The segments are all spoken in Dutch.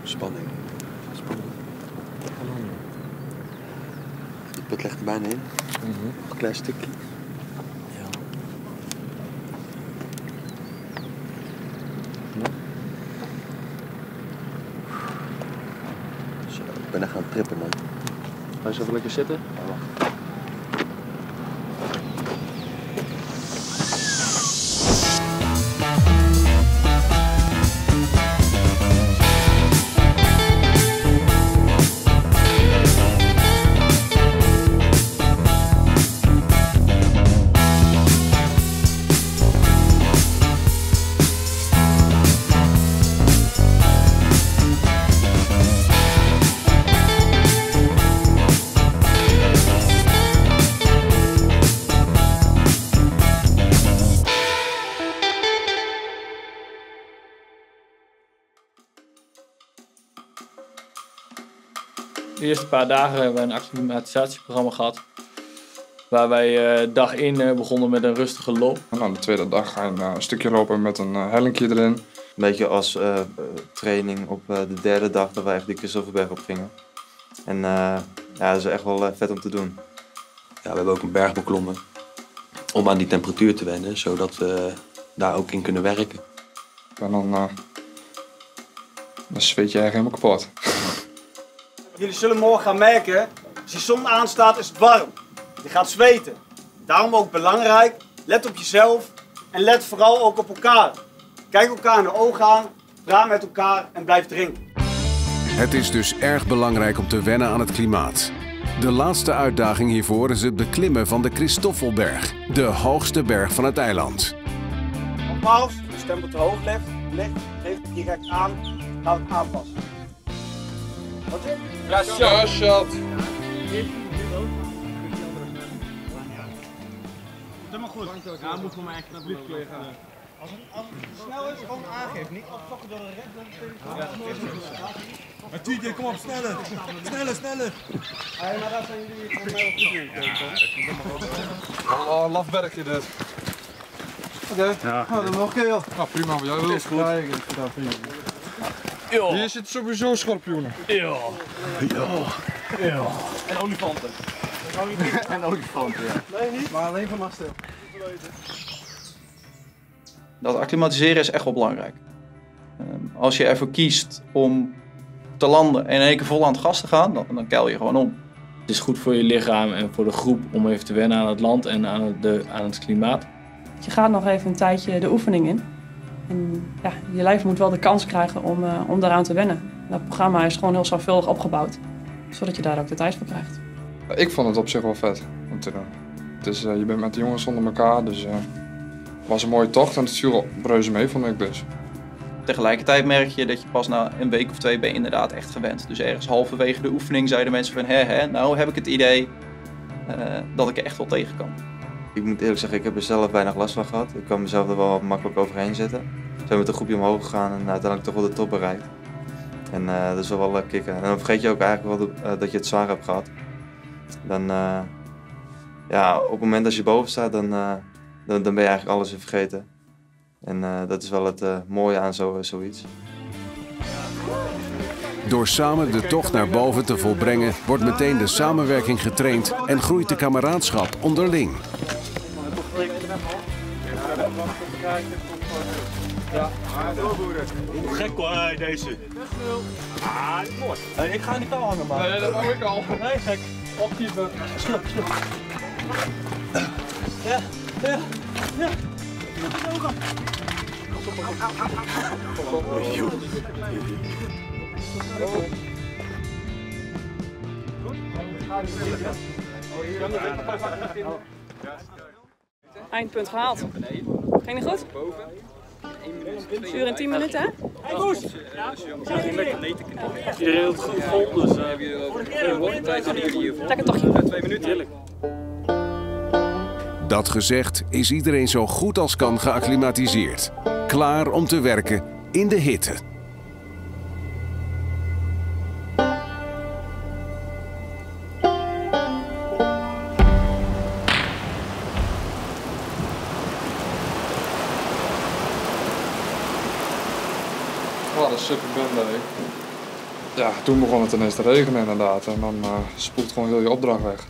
Spanning. De put ligt er bijna in. Nog een klein stukje. Ja. Zo, ik ben echt aan het trippen, man. Ga je eens even lekker zitten? Ja, wacht. De eerste paar dagen hebben we een acclimatisatieprogramma gehad. Waar wij dag 1 begonnen met een rustige loop. Nou, de tweede dag ga je een stukje lopen met een hellinkje erin. Een beetje als training op de derde dag dat wij echt die Christoffelberg op gingen. En ja, dat is echt wel vet om te doen. Ja, we hebben ook een berg beklommen om aan die temperatuur te wennen, zodat we daar ook in kunnen werken. En dan zweet je eigenlijk helemaal kapot. Jullie zullen morgen gaan merken, als die zon aanstaat is het warm. Je gaat zweten. Daarom ook belangrijk, let op jezelf en let vooral ook op elkaar. Kijk elkaar in de ogen aan, praat met elkaar en blijf drinken. Het is dus erg belangrijk om te wennen aan het klimaat. De laatste uitdaging hiervoor is het beklimmen van de Christoffelberg, de hoogste berg van het eiland. Nogmaals, als de stempel te hoog ligt, geef het direct aan, gaan we het aanpassen. Wat is het? Ja, shot. Helemaal goed. Ja, moet voor mij echt naar het liggen. Als het snel is, gewoon aangeven. Niet opfokken door de rek. TJ, kom op, sneller! Sneller! Maar daar zijn jullie voor mij ook goed in. Oh, laf werkje dit. Oké, dan nog een keer. Nou, prima, maar jij wil. Is goed. Ja, ik gedaan voor jullie. Hier zitten sowieso schorpioenen. Ja. En olifanten. En olifanten, ja. Nee, niet. Maar alleen van stil. Dat acclimatiseren is echt wel belangrijk. Als je ervoor kiest om te landen en in één keer vol aan het gas te gaan, dan keil je gewoon om. Het is goed voor je lichaam en voor de groep om even te wennen aan het land en aan het klimaat. Je gaat nog even een tijdje de oefening in. En ja, je lijf moet wel de kans krijgen om daaraan te wennen. Dat programma is gewoon heel zorgvuldig opgebouwd, zodat je daar ook de tijd voor krijgt. Ik vond het op zich wel vet om te doen. Dus je bent met de jongens onder elkaar, dus het was een mooie tocht en het viel reuze mee, vond ik dus. Tegelijkertijd merk je dat je pas na een week of 2 ben je inderdaad echt gewend. Dus ergens halverwege de oefening zeiden mensen van nou heb ik het idee dat ik er echt wel tegen kan. Ik moet eerlijk zeggen, ik heb er zelf weinig last van gehad. Ik kan mezelf er wel makkelijk overheen zetten. We zijn met een groepje omhoog gegaan en uiteindelijk toch wel de top bereikt. En dat is wel kicken. En dan vergeet je ook eigenlijk wel dat je het zwaar hebt gehad. Dan, ja, op het moment dat je boven staat, dan ben je eigenlijk alles weer vergeten. En dat is wel het mooie aan zoiets. Door samen de tocht naar boven te volbrengen, wordt meteen de samenwerking getraind en groeit de kameraadschap onderling. Ja, gek hoor, deze. Ah, mooi. Ik ga niet al hangen, man. Nee, dat wou ik al. Nee, gek. Opkeeper. Ja. Eindpunt gehaald. Ging het goed? 1 uur en 10 minuten, hè? Hey, Koes! Iedereen heeft het goed gevonden, dus Lekker tochtje. 2 minuten. Heerlijk. Dat gezegd is iedereen zo goed als kan geacclimatiseerd. Klaar om te werken in de hitte. Wat een super bende, hè. Ja, toen begon het ineens te regenen inderdaad. En dan spoelt gewoon heel je opdracht weg.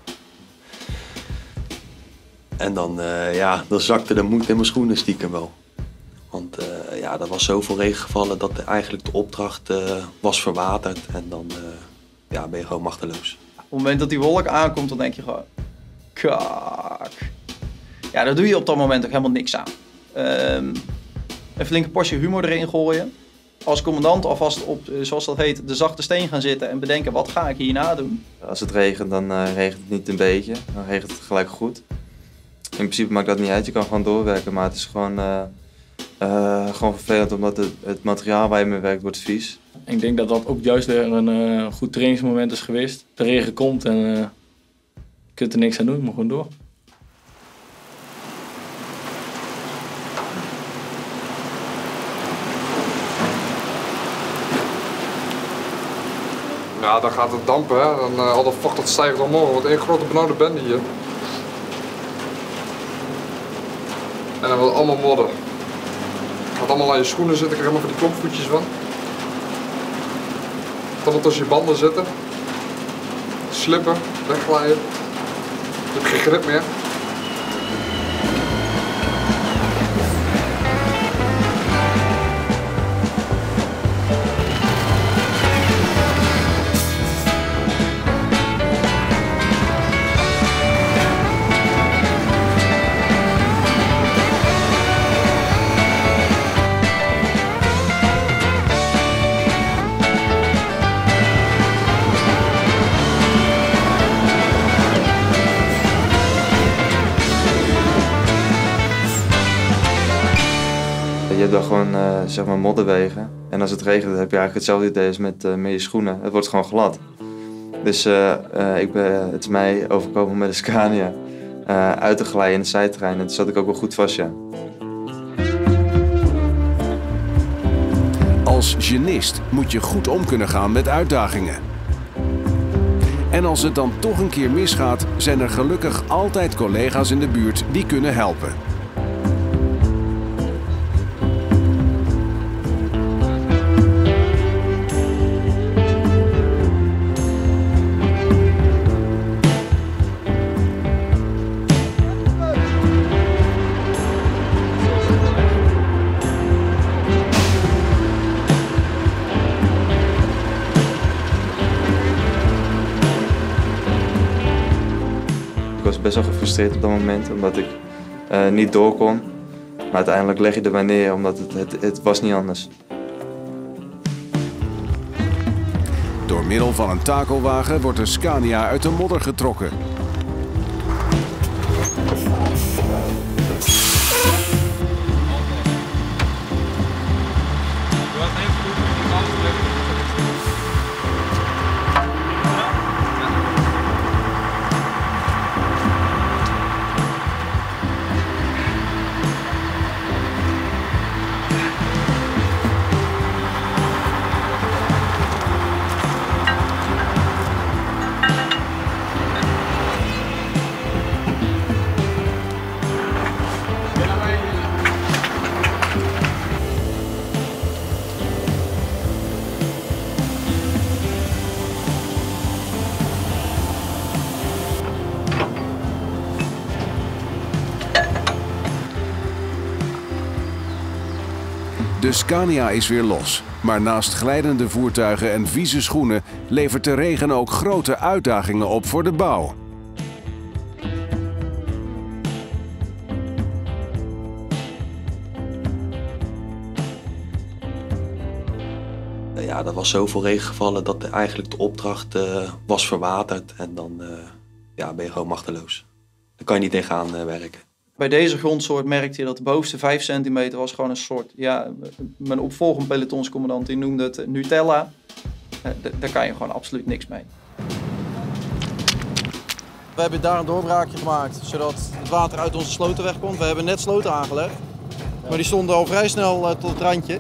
En dan, dan zakte de moed in mijn schoenen stiekem wel. Want er was zoveel regen gevallen dat eigenlijk de opdracht was verwaterd. En dan ben je gewoon machteloos. Op het moment dat die wolk aankomt, dan denk je gewoon... Kak. Ja, daar doe je op dat moment ook helemaal niks aan. Een flinke portie humor erin gooien. Als commandant alvast op, zoals dat heet, de zachte steen gaan zitten en bedenken, wat ga ik hierna doen? Als het regent, dan regent het niet een beetje. Dan regent het gelijk goed. In principe maakt dat niet uit, je kan gewoon doorwerken, maar het is gewoon vervelend omdat het materiaal waar je mee werkt wordt vies. Ik denk dat dat ook juist weer een goed trainingsmoment is geweest. De regen komt en je kunt er niks aan doen, je moet gewoon door. Ja, dan gaat het dampen, hè. Dan, al dat vocht dat stijgt omhoog. Het wordt één grote benauwde bende hier. En dan wordt het allemaal modder. Het gaat allemaal aan je schoenen zitten, ik krijg helemaal van die klopvoetjes van. Het allemaal tussen je banden zitten. Slippen, wegglijden. Je hebt geen grip meer. Je hebt dan gewoon zeg maar modderwegen. En als het regent heb je eigenlijk hetzelfde idee als met je schoenen. Het wordt gewoon glad. Dus het is mij overkomen met de Scania uit te glijden in het zijterrein. En toen zat ik ook wel goed vast, ja. Als genist moet je goed om kunnen gaan met uitdagingen. En als het dan toch een keer misgaat, zijn er gelukkig altijd collega's in de buurt die kunnen helpen. Ik was best wel gefrustreerd op dat moment, omdat ik niet door kon. Maar uiteindelijk leg je er bij neer, omdat het was niet anders. Door middel van een takelwagen wordt de Scania uit de modder getrokken. De Scania is weer los, maar naast glijdende voertuigen en vieze schoenen levert de regen ook grote uitdagingen op voor de bouw. Er was zoveel regen gevallen dat eigenlijk de opdracht was verwaterd. En dan ben je gewoon machteloos. Dan kan je niet tegenaan werken. Bij deze grondsoort merkte je dat de bovenste 5 centimeter was gewoon een soort... Ja, mijn opvolgend pelotonscommandant die noemde het Nutella. Daar kan je gewoon absoluut niks mee. We hebben daar een doorbraakje gemaakt, zodat het water uit onze sloten wegkomt. We hebben net sloten aangelegd, maar die stonden al vrij snel tot het randje.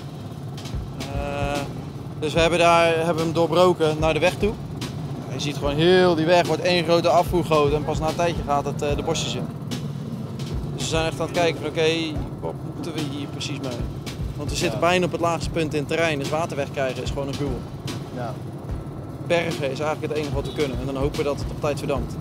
Dus we hebben hem doorbroken naar de weg toe. Je ziet gewoon heel die weg wordt één grote afvoergoot en pas na een tijdje gaat het de bosjes in. Dus we zijn echt aan het kijken van oké, wat moeten we hier precies mee? Want we zitten bijna op het laagste punt in het terrein, dus water wegkrijgen is gewoon een gruwel. Ja. Bergen is eigenlijk het enige wat we kunnen en dan hopen we dat het op tijd verdampt.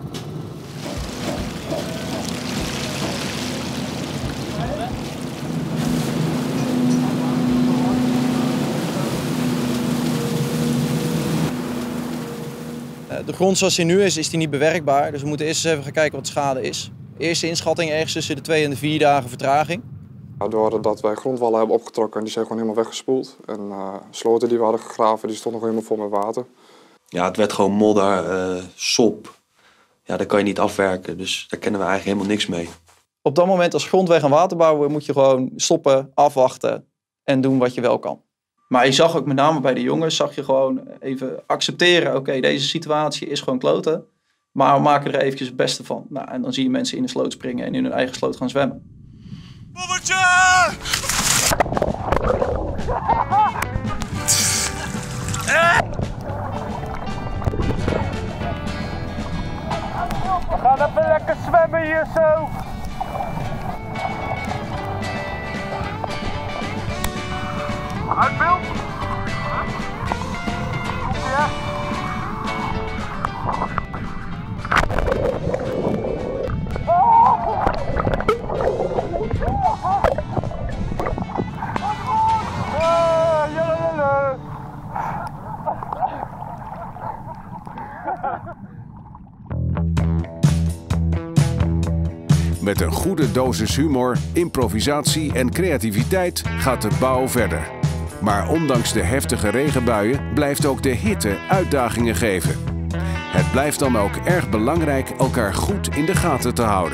De grond zoals die nu is die niet bewerkbaar. Dus we moeten eerst eens even gaan kijken wat de schade is. Eerste inschatting ergens tussen de 2 en de 4 dagen vertraging. Doordat wij grondwallen hebben opgetrokken, die zijn gewoon helemaal weggespoeld. En sloten die we hadden gegraven, die stonden gewoon helemaal vol met water. Ja, het werd gewoon modder, sop. Ja, dat kan je niet afwerken, dus daar kennen we eigenlijk helemaal niks mee. Op dat moment als grondweg- en waterbouwer moet je gewoon stoppen, afwachten en doen wat je wel kan. Maar je zag ook met name bij de jongens, zag je gewoon even accepteren. Oké, deze situatie is gewoon kloten. Maar we maken er eventjes het beste van. Nou, en dan zie je mensen in de sloot springen en in hun eigen sloot gaan zwemmen. Bommertje! We gaan even lekker zwemmen hier zo. Uit beeld. Ja. Met een goede dosis humor, improvisatie en creativiteit gaat de bouw verder. Maar ondanks de heftige regenbuien blijft ook de hitte uitdagingen geven. Het blijft dan ook erg belangrijk elkaar goed in de gaten te houden.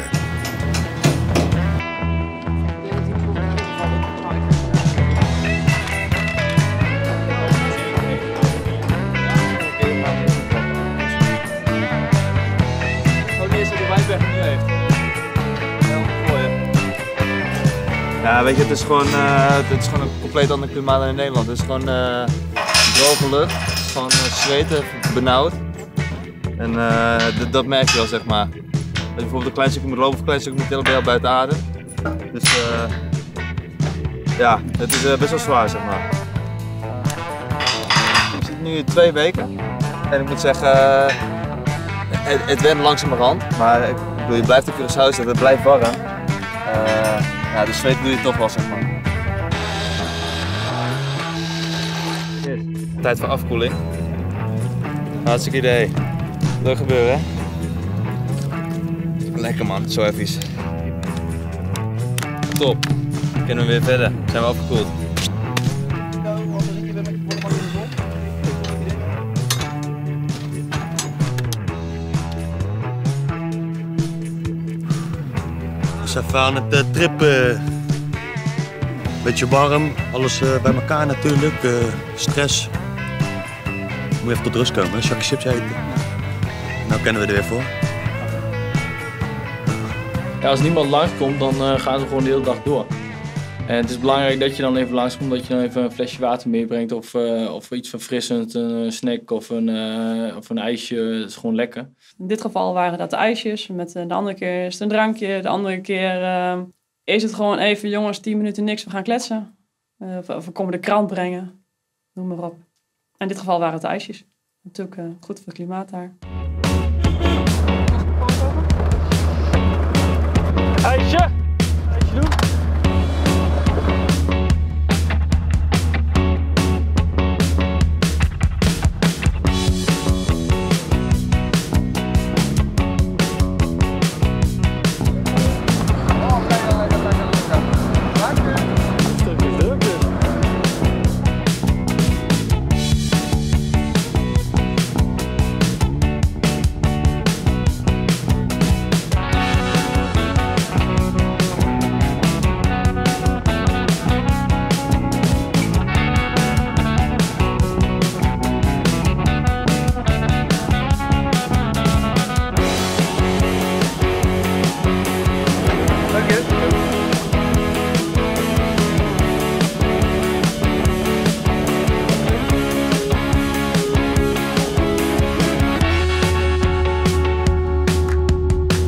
Ja, weet je, het is gewoon een compleet ander klimaat dan in Nederland. Het is gewoon droge lucht, het is gewoon zweten, benauwd. En dat merk je wel, zeg maar. Als je bijvoorbeeld een klein stukje moet lopen of een klein stukje moet tillen, ben je al buiten adem. Dus ja, het is best wel zwaar, zeg maar. Ik zit nu 2 weken en ik moet zeggen, het went langzamerhand. Maar ik bedoel, je blijft op Curaçao zitten, het blijft warm. Ja, de zweet doe je toch wel, zeg maar. Tijd voor afkoeling. Hartstikke idee. Leuk gebeuren, hè? Lekker man, zo even. Top. Kunnen we weer verder. Zijn we afgekoeld. Even aan het trippen. Beetje warm, alles bij elkaar natuurlijk. Stress. Moet je even tot rust komen, zakje chips eten. Nou kennen we er weer voor. Ja, als niemand langskomt, dan gaan ze gewoon de hele dag door. En het is belangrijk dat je dan even langskomt, dat je dan even een flesje water meebrengt of iets verfrissend, een snack of een ijsje. Het is gewoon lekker. In dit geval waren dat de ijsjes, de andere keer is het een drankje, de andere keer is het gewoon even, jongens, 10 minuten niks, we gaan kletsen. Of we komen de krant brengen, noem maar op. In dit geval waren het de ijsjes. Natuurlijk goed voor het klimaat daar. IJsje! IJsje doen!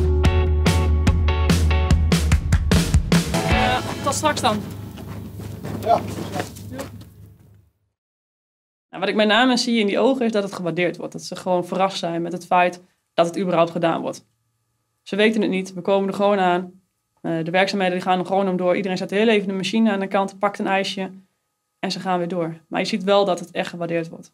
Tot straks dan. Nou, wat ik met name zie in die ogen is dat het gewaardeerd wordt. Dat ze gewoon verrast zijn met het feit dat het überhaupt gedaan wordt. Ze weten het niet, we komen er gewoon aan. De werkzaamheden die gaan er gewoon om door. Iedereen zet heel even de machine aan de kant, pakt een ijsje en ze gaan weer door. Maar je ziet wel dat het echt gewaardeerd wordt.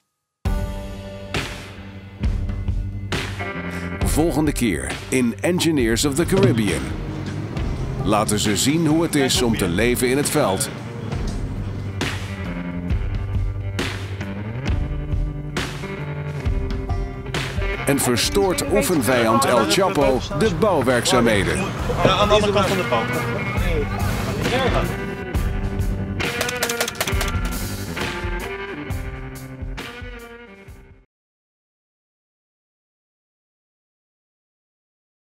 Volgende keer in Engineers of the Caribbean. Laten ze zien hoe het is om te leven in het veld. En verstoort oefenvijand El Chapo de bouwwerkzaamheden. Ja, aan de andere kant van de bouw.